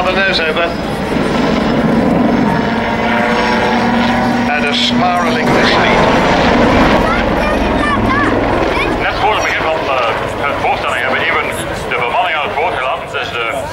another nose over. And a spiraling descent. Net voor het begin van de voorstelling hebben we even de bemanning aan het boord gelaten. Dus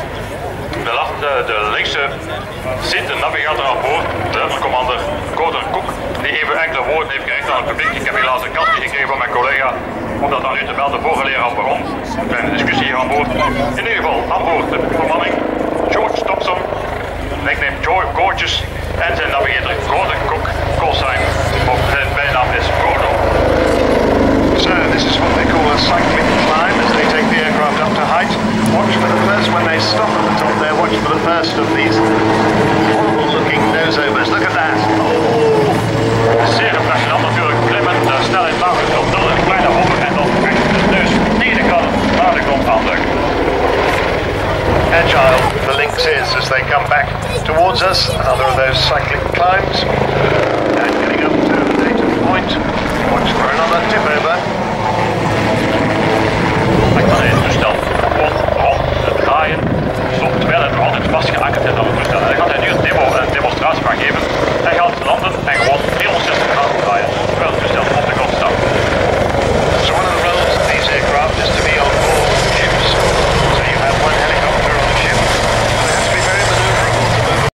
de linkse zit de navigator aan boord, de luitenant-commander Gordon Cook, die even enkele woorden heeft gericht aan het publiek. Ik heb helaas een kastje gekregen van mijn collega om dat aan u te melden voor geleerd aan perron. Een kleine discussie hier aan boord. In ieder geval aan boord de bemanning George Thompson, nickname George Gorgeous, en zijn navigator Gordon Cook, callsign of zijn bijnaam is Gordo. So this is what they call a cyclic climb as they take the aircraft up to height. Watch for the first, when they stop at the top there, watch for the first of these horrible looking nose-overs. Look at that. Zeer impressionant natuurlijk, klimmen, de snelheid laag tot 0 en een kleine hoog en dan echt de neus tegen de kant naar de grond aandrukken. Agile the Lynx is as they come back towards us. Another of those cyclic climbs.